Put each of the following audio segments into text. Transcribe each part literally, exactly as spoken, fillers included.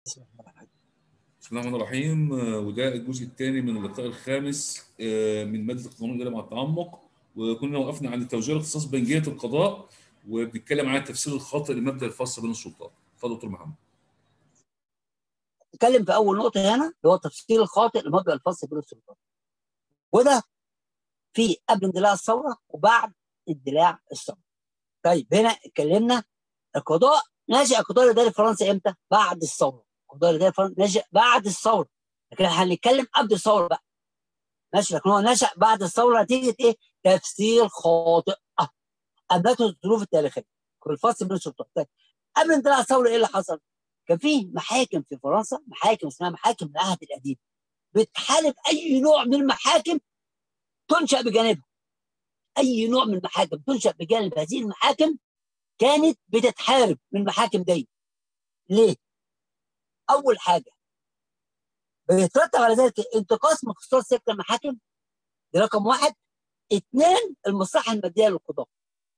بسم الله الرحمن الرحيم. وده الجزء الثاني من اللقاء الخامس من ماده القانون الاداري مع التعمق، وكنا وقفنا عند توزيع الاختصاص بين جهه القضاء وبنتكلم عن التفسير الخاطئ لمبدا الفصل بين السلطات. اتفضل دكتور محمد. نتكلم في اول نقطه هنا اللي هو التفسير الخاطئ لمبدا الفصل بين السلطات، وده في قبل اندلاع الثوره وبعد اندلاع الثوره. طيب هنا اتكلمنا القضاء نشأ القضاء الاداري في فرنسا امتى؟ بعد الثوره. القضاء الاداري في فرنسا نشأ بعد الثوره، لكن هنتكلم قبل الثوره بقى. ماشي، لكن هو نشأ بعد الثوره نتيجه ايه؟ تفسير خاطئ اه ابدته الظروف التاريخيه في الفصل بين السلطات. طيب قبل اندلاع الثوره ايه اللي حصل؟ كان في محاكم في فرنسا، محاكم اسمها محاكم العهد القديم، بتحارب اي نوع من المحاكم تنشأ بجانبها. اي نوع من المحاكم تنشأ بجانب هذه المحاكم كانت بتتحارب من المحاكم دي. ليه؟ اول حاجه بيترتب على ذلك انتقاص من اختصاص سلك المحاكم، دي رقم واحد. اثنين، المصلحه الماديه للقضاء.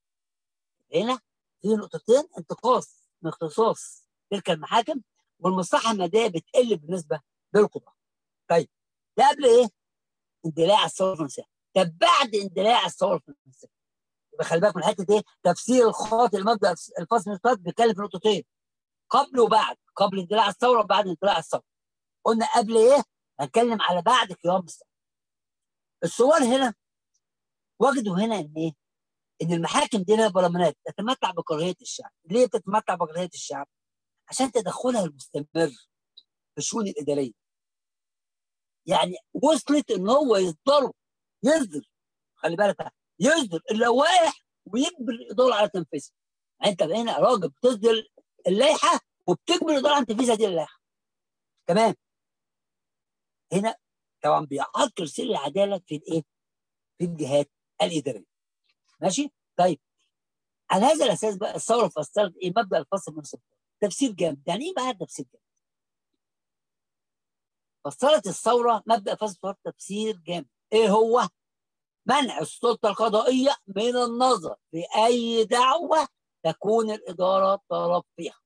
هنا في نقطتين: انتقاص من اختصاص تلك المحاكم، والمصلحه الماديه بتقل بالنسبه للقضاء. طيب ده قبل ايه؟ اندلاع الثوره الفرنسيه. طب بعد اندلاع الثوره الفرنسيه يبقى خلي بالك من الحته دي، تفسير الخاطئ لمبدا الفصل الفرد بيتكلم في نقطتين: قبل وبعد، قبل اندلاع الثوره وبعد اندلاع الثوره. قلنا قبل ايه؟ هنتكلم على بعد قيام الثوره. الثوار هنا وجدوا هنا ان ايه؟ ان المحاكم دي لها برلمانات تتمتع بكراهيه الشعب. ليه تتمتع بكراهيه الشعب؟ عشان تدخلها المستمر في الشؤون الاداريه. يعني وصلت ان هو يصدروا يصدر خلي بالك يصدر اللوائح ويجبر الاداره على تنفيذها. يعني انت هنا راجل بتصدر اللائحه وبتجبر الاداره على تنفيذ هذه اللائحه. تمام. هنا طبعا بيعكر سر العداله في الايه؟ في الجهات الاداريه. ماشي؟ طيب على هذا الاساس بقى الثوره فسرت ايه؟ مبدا الفصل بين السلطات. تفسير جامد. يعني ايه بقى تفسير جامد؟ فسرت الثوره مبدا فصل السلطات تفسير جامد. ايه هو؟ منع السلطه القضائيه من النظر في اي دعوه تكون الاداره طرف فيها.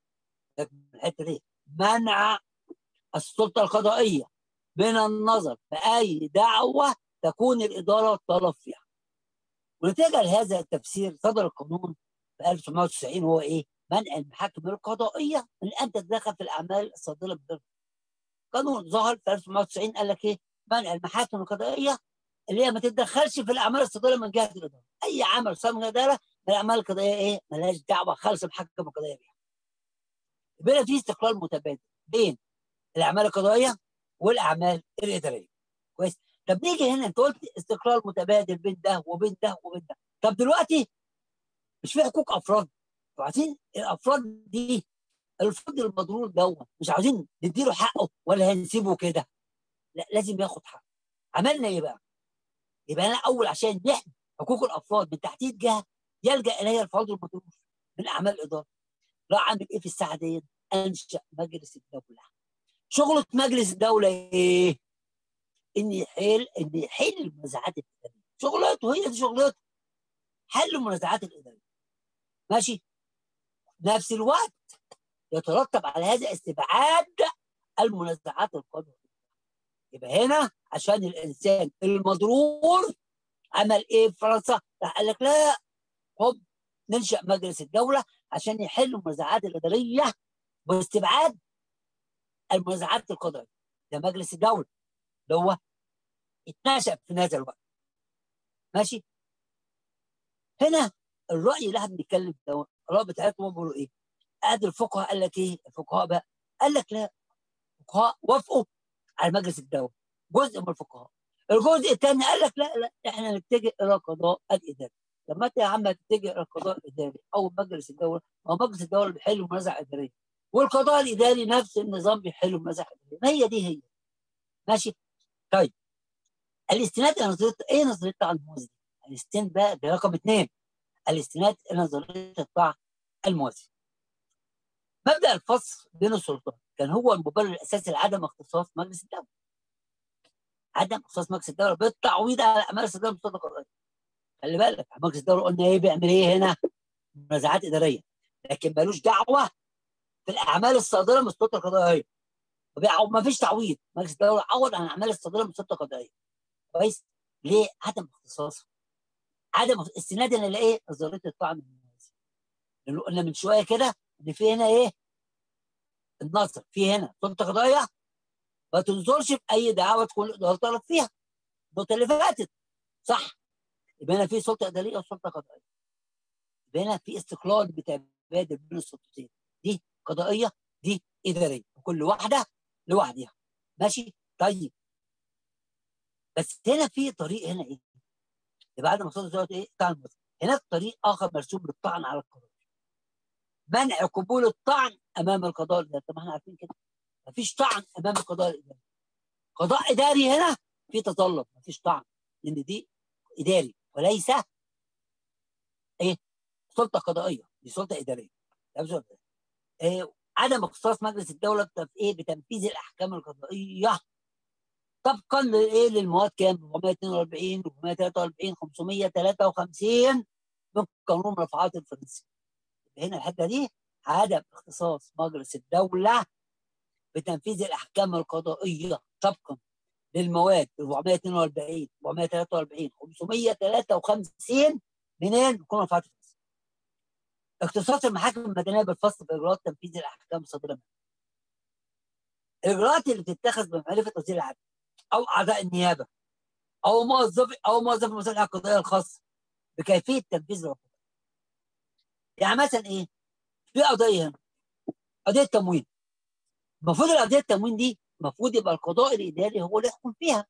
الحته دي منع السلطه القضائيه من النظر في اي دعوه تكون الاداره طرف فيها. ونتيجه لهذا التفسير صدر القانون في ألف وتسعمائة وتسعين، هو ايه؟ منع المحاكم القضائيه من ان تتدخل في الاعمال الصادره بالدولة. قانون ظهر في ألف وتسعمائة وتسعين قال لك ايه؟ منع المحاكم القضائيه اللي هي ما تتدخلش في الاعمال الصادره من جهه الاداره. اي عمل صادر من الاداره من الاعمال القضائيه ايه؟ مالهاش دعوه خالص المحاكم القضائيه بيها. يبقى في استقلال متبادل بين الاعمال القضائيه والاعمال الاداريه. كويس؟ طب نيجي هنا، انت قلت استقلال متبادل بين ده وبين ده وبين ده. طب دلوقتي مش في حقوق افراد؟ عايزين الافراد دي، الفرد المضرور دوت مش عاوزين نديله حقه ولا هنسيبه كده؟ لا، لازم ياخد حقه. عملنا ايه بقى؟ يبقى انا اول عشان نحمي حقوق الافراد من تحديد جهه يلجا اليها الفرد المضرور من اعمال الاداره. راح عامل ايه في الساعه دي؟ انشا مجلس الدوله. شغله مجلس الدوله ايه؟ ان يحل ان يحل المنازعات الاداريه. شغلته، هي دي شغلته، حل المنازعات الاداريه. ماشي؟ نفس الوقت يترتب على هذا استبعاد المنازعات القضائيه. يبقى هنا عشان الانسان المضرور عمل ايه في فرنسا؟ راح قال لك لا، هوب ننشا مجلس الدوله عشان يحل المنازعات الاداريه واستبعاد المنازعات القضائيه. ده مجلس الدوله اللي هو اتنشأ في هذا الوقت. ماشي؟ هنا الراي اللي احنا بنتكلم ده الراي بتاعتهم بيقولوا ايه؟ قعد الفقهاء قال لك ايه؟ الفقهاء بقى قال لك لا، الفقهاء وافقوا على مجلس الدوله، جزء من الفقهاء. الجزء الثاني قال لك لا لا، احنا نتجه الى القضاء الاداري. طب ما انت يا عم تتجه الى القضاء الاداري او مجلس الدوله؟ ما هو مجلس الدوله بيحل منازع اداريه، والقضاء الاداري نفس النظام بيحل منازع اداريه. ما هي دي هي. ماشي؟ طيب الاستناد الى نظريه ايه؟ نظريه الطاعه الموازي. الاستناد بقى ده رقم اثنين، الاستناد الى نظريه الطاعه الموازي. مبدا الفصل بين السلطات كان هو المبرر الاساسي لعدم اختصاص مجلس الدوله. عدم اختصاص مجلس الدوله بالتعويض على اعمال السلطه المستقله القضائيه. خلي بالك مجلس الدوله قلنا ايه؟ بيعمل ايه هنا؟ منازعات اداريه، لكن ملوش دعوه في الاعمال الصادره من السلطه القضائيه. ما فيش تعويض، مجلس الدوله عوض عن الاعمال الصادره من السلطه القضائيه. كويس؟ ليه؟ عدم اختصاصه، عدم استنادا الى ايه؟ نظريه الطعن المميز. لانه قلنا من شويه كده ان في هنا ايه؟ النظر في هنا سلطه قضائيه ما تنظرش في اي دعوه تكون الاداره طلب فيها. النقطه اللي فاتت صح؟ يبقى هنا في سلطه اداريه وسلطه قضائيه. يبقى هنا في استقلال بتبادل بين السلطتين، دي قضائيه دي اداريه، وكل واحده لوحدها. ماشي؟ طيب بس هنا في طريق هنا ايه؟ بعد ما وصلت ايه؟ طعن. هناك طريق اخر مرسوم للطعن على القضاء. منع قبول الطعن امام القضاء الاداري. طب ما احنا عارفين كده مفيش طعن امام القضاء الاداري. قضاء اداري هنا في تطلب، مفيش طعن لان دي اداري وليس ايه؟ سلطه قضائيه، دي سلطه اداريه. إيه؟ عدم اختصاص مجلس الدوله في ايه؟ بتنفيذ الاحكام القضائيه طبقا لايه؟ للمواد كام؟ أربعمائة واثنين وأربعين أربعمائة وثلاثة وأربعين خمسمائة وثلاثة وخمسين من قانون الرفعات الفرنسي. هنا الحته دي عدم اختصاص مجلس الدوله بتنفيذ الاحكام القضائيه طبقا للمواد أربعمائة واثنين وأربعين أربعمائة وثلاثة وأربعين خمسمائة وثلاثة وخمسين منين؟ من قانون الرفعات الفرنسي. اختصاص المحاكم المدنيه بالفصل في اجراءات تنفيذ الاحكام الصادره منها. الاجراءات اللي بتتخذ بمعرفه وزير العدل او اعضاء النيابه او موظف او موظف المصالح القضائيه الخاصه بكيفيه تنفيذ العقوبات. يعني مثلا ايه؟ في قضيه هنا قضيه تموين. المفروض القضيه التموين دي المفروض يبقى القضاء الاداري هو اللي يحكم فيها.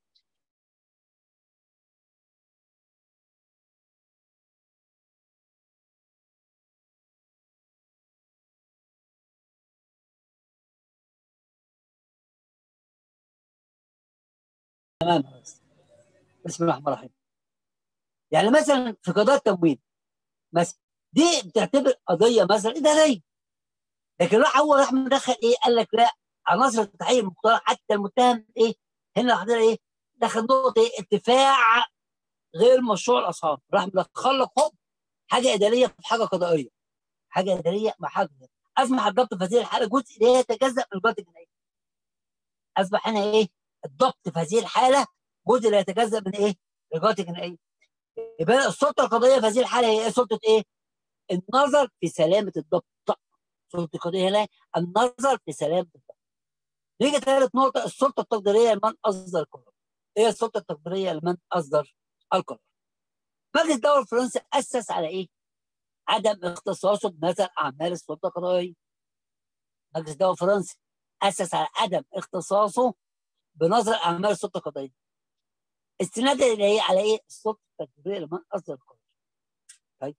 تمام. بسم الله الرحمن الرحيم. يعني مثلا في قضايا التموين مثلا دي بتعتبر قضيه مثلا اداريه، لكن راح هو راح مدخل ايه؟ قال لك لا، عناصر التحقيق المختار حتى المتهم ايه؟ هنا راح ايه؟ دخل نقطه ايه؟ ارتفاع غير مشروع الاسعار، راح مدخل لك حب حاجه اداريه في حاجه قضائيه، حاجه اداريه مع حاجه ادارية. اصبح الضبط في هذه الحاله جزء لا يتجزا من الإجراءات الجنائيه. اصبح هنا ايه؟ الضبط في هذه الحاله جزء لا يتجزا من ايه؟ الإجراءات الجنائيه. يبقى السلطه القضائيه في هذه الحاله هي ايه؟ سلطه ايه؟ النظر في سلامه الضبط. سلطه القضائيه هنا النظر في سلامه الضبط. نيجي ثالث نقطه، السلطه التقديريه لمن اصدر القرار. ايه السلطه التقديريه لمن اصدر القرار؟ مجلس الدوله الفرنسي اسس على ايه؟ عدم اختصاصه بمثل اعمال السلطه القضائيه. مجلس الدوله الفرنسي اسس على عدم اختصاصه بنظر اعمال السلطه القضائيه. استنادا الى ايه؟ على ايه؟ السلطه التقديريه لمن اصدر القرار. طيب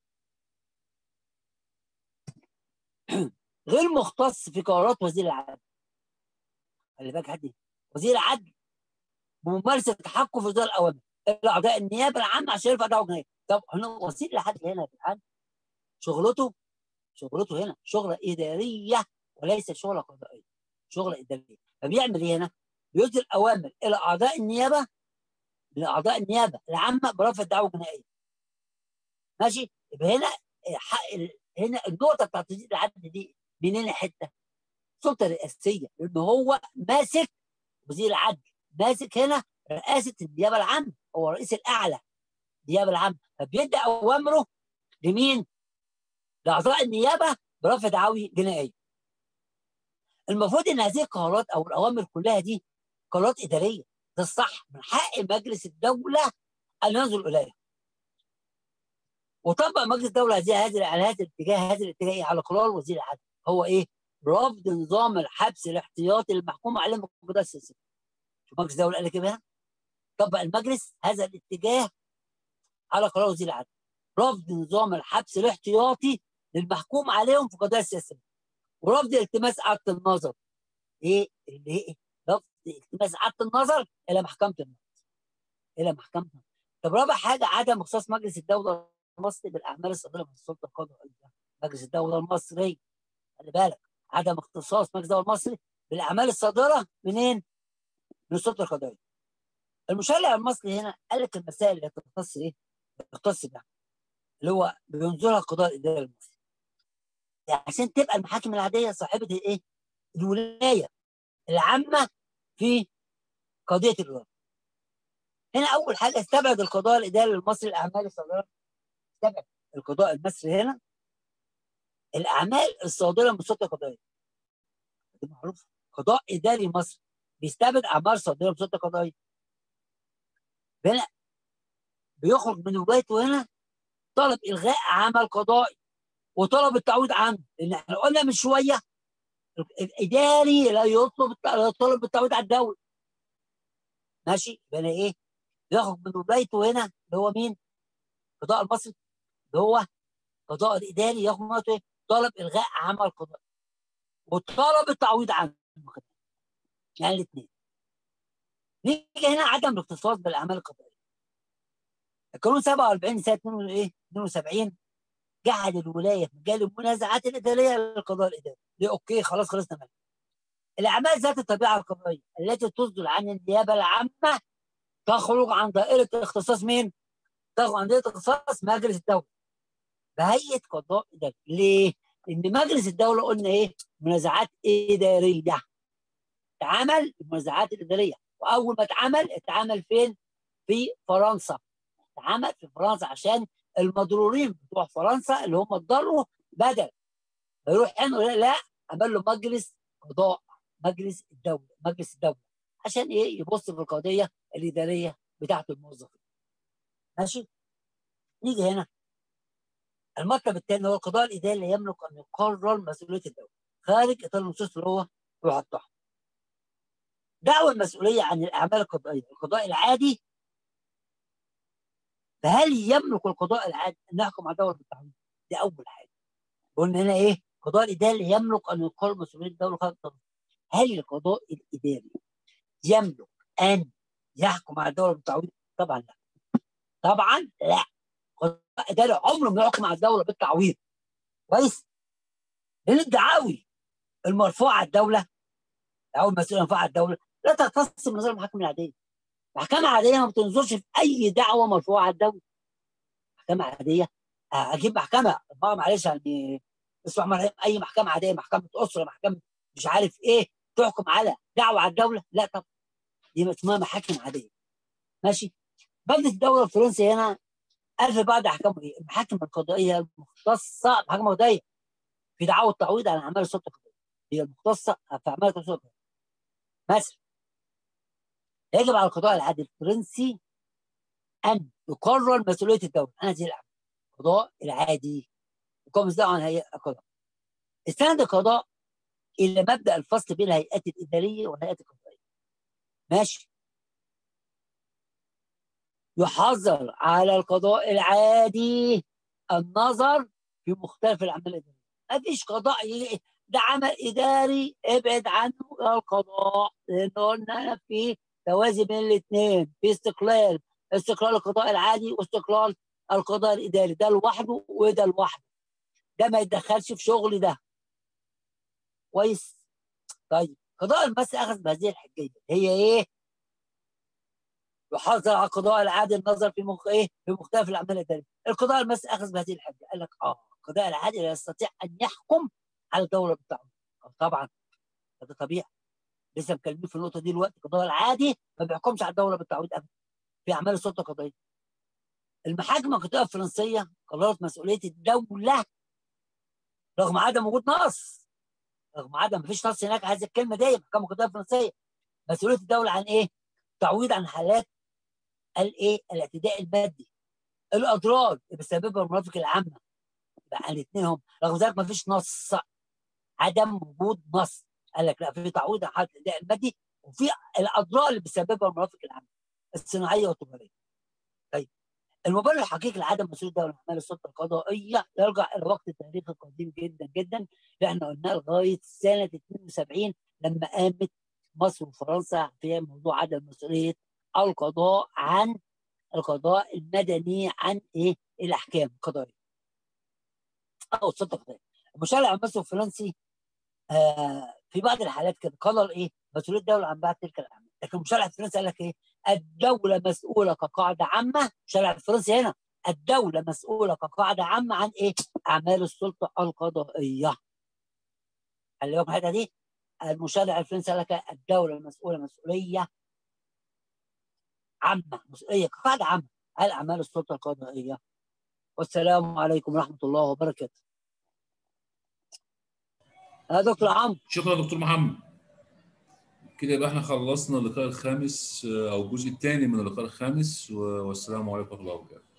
غير مختص في قرارات وزير العدل. خلي بالك حد، وزير العدل بممارسه التحكم في اصدار الاوامر الى اعضاء النيابه العامه عشان يرفع دعوه جنائيه. طب هنا وزير العدل هنا يا جدعان شغلته شغلته هنا شغله اداريه وليس شغله قضائيه، شغله اداريه. فبيعمل ايه هنا؟ بيصدر اوامر الى اعضاء النيابه لاعضاء النيابه العامه برفع دعوه جنائيه. ماشي؟ يبقى هنا هنا النقطه بتاعت وزير العدل دي منين حته؟ سلطه رئاسيه، لان هو ماسك وزير العدل ماسك هنا رئاسه النيابه العامه، هو الرئيس الاعلى النيابه العامه، فبيدي اوامره لمين؟ لاعضاء النيابه برفع دعاوي جنائيه. المفروض ان هذه القرارات او الاوامر كلها دي قرارات اداريه، ده الصح، من حق مجلس الدوله ان ينظر اليها. وطبق مجلس الدوله هذه هذه على هذا الاتجاه هذا الاتجاه على قرار وزير العدل هو ايه؟ رفض نظام الحبس الاحتياطي المحكوم عليه بقضاء السياسيه. شوف مجلس الدوله قال لك ايه بقى؟ طبق المجلس هذا الاتجاه على قرار وزير العدل، رفض نظام الحبس الاحتياطي للمحكوم عليهم في قضايا السياسيه، ورفض التماس عدل النظر. ايه اللي ايه؟ رفض التماس عدل النظر الى محكمه النظر. الى محكمه. طب رابع حاجه، عدم اختصاص مجلس الدوله المصري بالاعمال الصادره من السلطه القضائيه. مجلس الدوله المصري خلي بالك، عدم اختصاص مجلس الدوله المصري بالاعمال الصادره منين؟ من السلطه القضائيه. المشرع المصري هنا قال لك المسائل اللي تختص ايه؟ تختص بها اللي هو بينظرها القضاء الاداري المصري. عشان تبقى المحاكم العاديه صاحبه الايه؟ الولايه العامه في قضيه الإدارة. هنا اول حاجه استبعد القضاء الاداري المصري الاعمال الصادره، استبعد القضاء المصري هنا الاعمال الصادره من السلطه القضائيه. دي معروف، قضاء اداري مصري بيستبعد اعمال صادره من السلطه القضائيه. هنا بيخرج من ولايته هنا طلب الغاء عمل قضائي وطلب التعويض عنه، لان احنا قلنا من شويه الاداري لا يطلب لا يطلب التعويض على الدوله. ماشي؟ يبقى ايه؟ يخرج من ولايته هنا اللي هو مين؟ القضاء المصري اللي هو القضاء الاداري، يخرج من ولايته طلب الغاء عمل قضائي وطلب التعويض عنه. يعني الاثنين. نيجي هنا عدم الاختصاص بالاعمال القضائيه. القانون سبعة وأربعين سنه اثنين وسبعين جعل الولايه في مجال المنازعات الاداريه للقضاء الاداري. دي اوكي، خلاص خلصنا منها. الاعمال ذات الطبيعه القضائيه التي تصدر عن النيابه العامه تخرج عن دائره اختصاص مين؟ تخرج عن دائره اختصاص مجلس الدوله بهيئه قضاء اداري. ليه؟ لان مجلس الدوله قلنا ايه؟ منازعات اداريه. اتعمل المنازعات الاداريه، واول ما اتعمل اتعمل فين؟ في فرنسا. اتعمل في فرنسا عشان المضرورين بتوع فرنسا اللي هم اتضروا، بدل ما يروح هنا لا, لا عمل له مجلس قضاء، مجلس الدوله، مجلس الدوله عشان ايه؟ يبص في القضيه الاداريه بتاعه الموظفين. ماشي؟ نيجي هنا المطلب الثاني هو القضاء الاداري اللي يملك ان يقرر مسؤوليه الدوله خارج اطار النصوص اللي هو بيحطها. دعوى المسؤوليه عن الاعمال القضائيه القضاء العادي. فهل يملك القضاء العادي ان يحكم على الدوله بالتعويض؟ دي اول حاجه. قلنا هنا ايه؟ القضاء الاداري يملك ان يقرر مسؤوليه الدوله خارج اطار. هل القضاء الاداري يملك ان يحكم على الدوله بالتعويض؟ طبعا لا. طبعا لا. القضاء الاداري عمره ما يحكم على الدوله بالتعويض. كويس؟ لان الدعاوي المرفوعه على الدوله او المسؤوليه المرفوعه على الدوله لا تختص بنظام المحاكم العاديه. المحكمه العاديه ما بتنظرش في اي دعوه مرفوعه على الدوله. محكمه عاديه اجيب محكمه معلش يعني اسمع، اي محكمه عاديه، محكمه اسره، محكمه مش عارف ايه، تحكم على دعوه على الدوله؟ لا طبعا، دي اسمها محاكم عاديه. ماشي؟ مجلس الدوله الفرنسي هنا قال في بعض احكامه ايه؟ المحاكم القضائيه المختصه، محاكم قضائيه في دعاوى التعويض عن اعمال السلطه القضائيه هي المختصه في اعمال السلطه القضائيه. مثلا يجب على القضاء العادي الفرنسي ان يقرر مسؤوليه الدوله عن هذه الاعمال. القضاء العادي يقوم بالدعوى عن هيئه القضاء. استند القضاء الى مبدا الفصل بين الهيئات الاداريه والهيئات القضائيه. ماشي؟ يحظر على القضاء العادي النظر في مختلف الاعمال الاداريه. ما فيش قضاء ده عمل اداري ابعد عنه يا القضاء، لان قلنا في توازي بين الاثنين، في استقلال، استقلال القضاء العادي واستقلال القضاء الاداري، ده لوحده وده لوحده، ده ما يتدخلش في شغل ده. كويس؟ طيب قضاء المس اخذ بهذه الحجيه هي ايه؟ يحظر على القضاء العادي النظر في مخ ايه؟ في مختلف الاعمال الاداريه. القضاء المس اخذ بهذه الحجه، قال لك اه القضاء العادي لا يستطيع ان يحكم على الدوله بالتعويض. طبعا ده طبيعي، لسه مكلمين في النقطه دي دلوقتي. القضاء العادي ما بيحكمش على الدوله بالتعويض ابدا في اعمال السلطه القضائيه. المحاكم القضائيه الفرنسيه قررت مسؤوليه الدوله رغم عدم وجود نص، رغم عدم ما فيش نص هناك هذه الكلمه دي. المحكمه القضائيه الفرنسيه مسؤوليه الدوله عن ايه؟ تعويض عن حالات الايه؟ الاعتداء المادي، الاضرار اللي بتسببها المرافق العامه. بقى الاثنين هم، رغم ذلك ما فيش نص، عدم وجود نص. قال لك لا، في تعويض عن حاله الاعتداء المادي وفي الاضرار اللي بتسببها المرافق العامه الصناعيه والتجاريه. طيب المبرر الحقيقي لعدم مسؤوليه الدوله عن اعمال السلطه القضائيه يرجع الى وقت التاريخ القديم جدا جدا اللي احنا قلناه لغايه سنه اثنين وسبعين لما قامت مصر وفرنسا في موضوع عدم مسؤوليه القضاء عن القضاء المدني عن ايه؟ الاحكام القضائيه او السلطه القضائيه. المشرع المصري الفرنسي آه في بعض الحالات كده قرر ايه؟ مسؤوليه الدوله عن بعض تلك الاعمال، لكن المشرع الفرنسي قال لك ايه؟ الدوله مسؤوله كقاعده عامه. المشرع الفرنسي هنا الدولة مسؤولة كقاعدة عامة عن إيه؟ أعمال السلطة القضائية. خلي بالكم الحتة دي، المشرع ألفين سلك الدولة المسؤولة مسؤولية عامة، مسؤولية كقاعدة عامة عن أعمال السلطة القضائية. والسلام عليكم ورحمة الله وبركاته. يا دكتور عمرو. شكرا يا دكتور محمد. كده يبقى احنا خلصنا اللقاء الخامس او الجزء الثاني من اللقاء الخامس، والسلام عليكم ورحمه الله وبركاته.